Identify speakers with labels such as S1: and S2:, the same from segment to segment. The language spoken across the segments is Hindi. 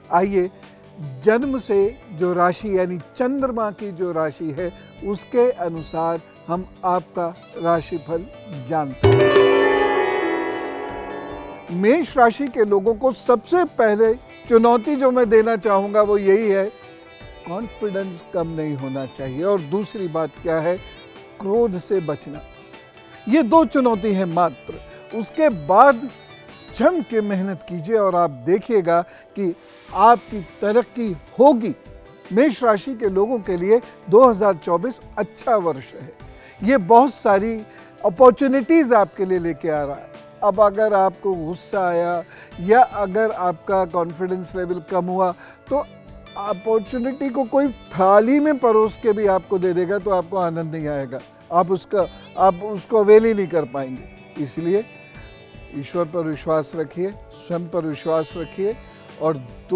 S1: आइए जन्म से जो राशि यानी चंद्रमा की जो राशि है उसके अनुसार हम आपका राशिफल जानते हैं। मेष राशि के लोगों को सबसे पहले चुनौती जो मैं देना चाहूंगा वो यही है, कॉन्फिडेंस कम नहीं होना चाहिए। और दूसरी बात क्या है, क्रोध से बचना। ये दो चुनौती है मात्र। उसके बाद जम के मेहनत कीजिए और आप देखिएगा कि आपकी तरक्की होगी। मेष राशि के लोगों के लिए 2024 अच्छा वर्ष है। ये बहुत सारी अपॉर्चुनिटीज आपके लिए लेके आ रहा है। अब अगर आपको गुस्सा आया या अगर आपका कॉन्फिडेंस लेवल कम हुआ तो अपॉर्चुनिटी को कोई थाली में परोस के भी आपको दे देगा तो आपको आनंद नहीं आएगा, आप उसको अवेल ही नहीं कर पाएंगे। इसलिए ईश्वर पर विश्वास रखिए, स्वयं पर विश्वास रखिए और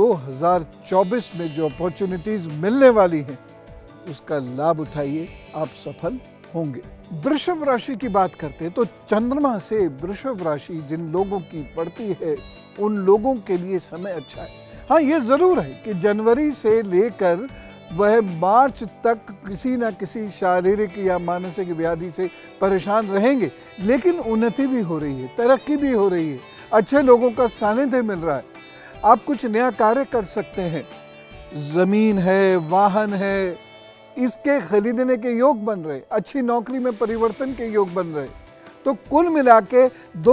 S1: 2024 में जो अपॉर्चुनिटीज मिलने वाली हैं उसका लाभ उठाइए, आप सफल होंगे। वृषभ राशि की बात करते हैं तो चंद्रमा से वृषभ राशि जिन लोगों की पड़ती है उन लोगों के लिए समय अच्छा है। हाँ, ये जरूर है कि जनवरी से लेकर वह मार्च तक किसी न किसी शारीरिक या मानसिक व्याधि से परेशान रहेंगे, लेकिन उन्नति भी हो रही है, तरक्की भी हो रही है, अच्छे लोगों का सानिध्य मिल रहा है। आप कुछ नया कार्य कर सकते हैं, जमीन है, वाहन है, इसके खरीदने के योग बन रहे, अच्छी नौकरी में परिवर्तन के योग बन रहे। तो कुल मिला के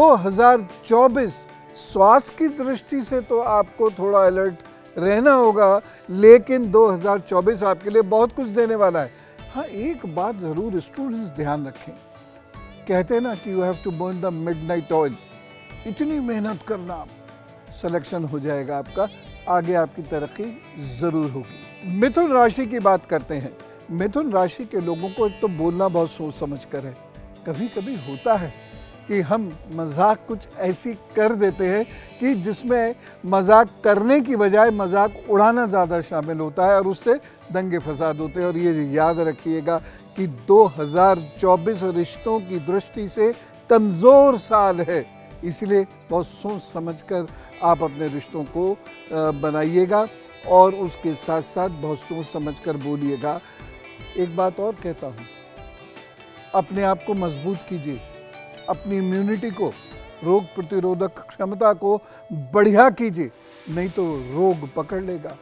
S1: 2024 स्वास्थ्य की दृष्टि से तो आपको थोड़ा अलर्ट रहना होगा, लेकिन 2024 आपके लिए बहुत कुछ देने वाला है। हाँ, एक बात जरूर स्टूडेंट्स ध्यान रखें, कहते हैं ना कि you have to burn the midnight oil. इतनी मेहनत करना, सिलेक्शन हो जाएगा आपका, आगे आपकी तरक्की जरूर होगी। मिथुन राशि की बात करते हैं। मिथुन राशि के लोगों को एक तो बोलना बहुत सोच समझ कर है। कभी कभी होता है कि हम मजाक कुछ ऐसी कर देते हैं कि जिसमें मजाक करने की बजाय मजाक उड़ाना ज़्यादा शामिल होता है और उससे दंगे फसाद होते हैं। और ये याद रखिएगा कि 2024 रिश्तों की दृष्टि से कमज़ोर साल है, इसलिए बहुत सोच समझकर आप अपने रिश्तों को बनाइएगा और उसके साथ साथ बहुत सोच समझकर बोलिएगा। एक बात और कहता हूँ, अपने आप को मजबूत कीजिए, अपनी इम्यूनिटी को, रोग प्रतिरोधक क्षमता को बढ़िया कीजिए, नहीं तो रोग पकड़ लेगा।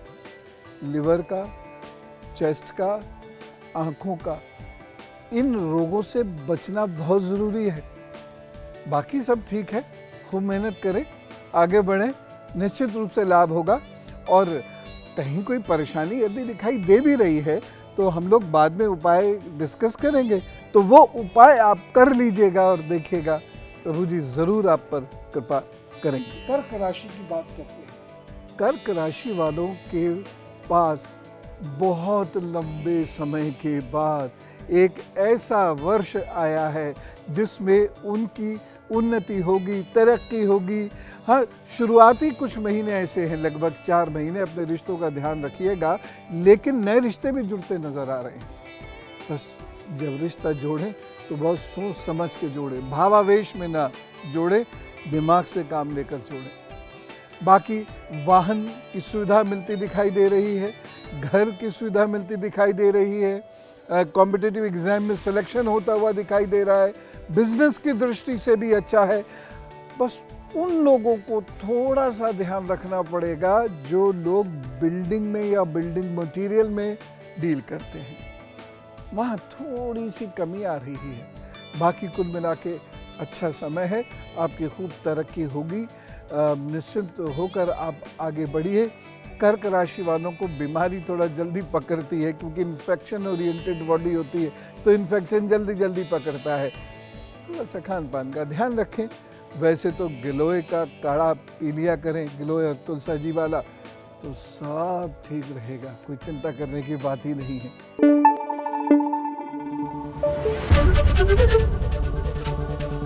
S1: लिवर का, चेस्ट का, आँखों का, इन रोगों से बचना बहुत ज़रूरी है। बाकी सब ठीक है, खूब मेहनत करें, आगे बढ़ें, निश्चित रूप से लाभ होगा। और कहीं कोई परेशानी यदि दिखाई दे भी रही है तो हम लोग बाद में उपाय डिस्कस करेंगे, तो वो उपाय आप कर लीजिएगा और देखिएगा प्रभु जी जरूर आप पर कृपा करेंगे। कर्क राशि की बात करते हैं। कर्क राशि वालों के पास बहुत लंबे समय के बाद एक ऐसा वर्ष आया है जिसमें उनकी उन्नति होगी, तरक्की होगी। हाँ, शुरुआती कुछ महीने ऐसे हैं, लगभग 4 महीने अपने रिश्तों का ध्यान रखिएगा, लेकिन नए रिश्ते भी जुड़ते नजर आ रहे हैं। बस जब रिश्ता जोड़ें तो बहुत सोच समझ के जोड़ें, भावावेश में ना जोड़ें, दिमाग से काम लेकर जोड़ें। बाकी वाहन की सुविधा मिलती दिखाई दे रही है, घर की सुविधा मिलती दिखाई दे रही है, कॉम्पिटिटिव एग्जाम में सिलेक्शन होता हुआ दिखाई दे रहा है, बिजनेस की दृष्टि से भी अच्छा है। बस उन लोगों को थोड़ा सा ध्यान रखना पड़ेगा जो लोग बिल्डिंग में या बिल्डिंग मटेरियल में डील करते हैं, वहाँ थोड़ी सी कमी आ रही है। बाकी कुल मिला के अच्छा समय है, आपकी खूब तरक्की होगी, निश्चिंत होकर आप आगे बढ़िए। कर्क राशि वालों को बीमारी थोड़ा जल्दी पकड़ती है क्योंकि इन्फेक्शन ओरिएंटेड बॉडी होती है, तो इन्फेक्शन जल्दी पकड़ता है। थोड़ा सा खान पान का ध्यान रखें। वैसे तो गिलोय का काढ़ा पी लिया करें, गिलोय और तुलसा जी वाला, तो सब ठीक रहेगा, कोई चिंता करने की बात ही नहीं है।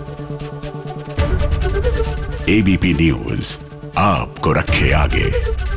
S2: एबीपी न्यूज आपको रखे आगे।